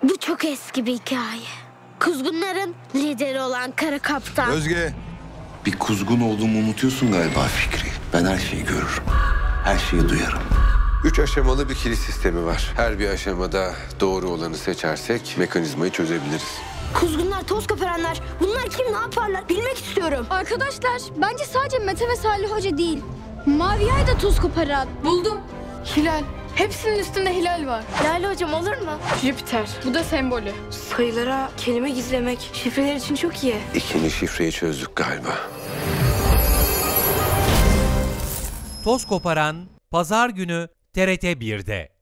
Bu çok eski bir hikaye. Kuzgunların lideri olan Kara Kaptan. Özge. Bir kuzgun olduğumu unutuyorsun galiba Fikri. Ben her şeyi görürüm. Her şeyi duyarım. 3 aşamalı bir kilit sistemi var. Her bir aşamada doğru olanı seçersek mekanizmayı çözebiliriz. Kuzgunlar, toz koparanlar. Bunlar kim, ne yaparlar? Bilmek istiyorum. Arkadaşlar, bence sadece Mete ve Salih Hoca değil. Mavi Ay da toz koparan. Buldum. Hilal. Hepsinin üstünde hilal var. Lale hocam olur mu? Jüpiter. Bu da sembolü. Sayılara kelime gizlemek şifreler için çok iyi. İkinci şifreyi çözdük galiba. Toz Koparan Pazar günü TRT 1'de.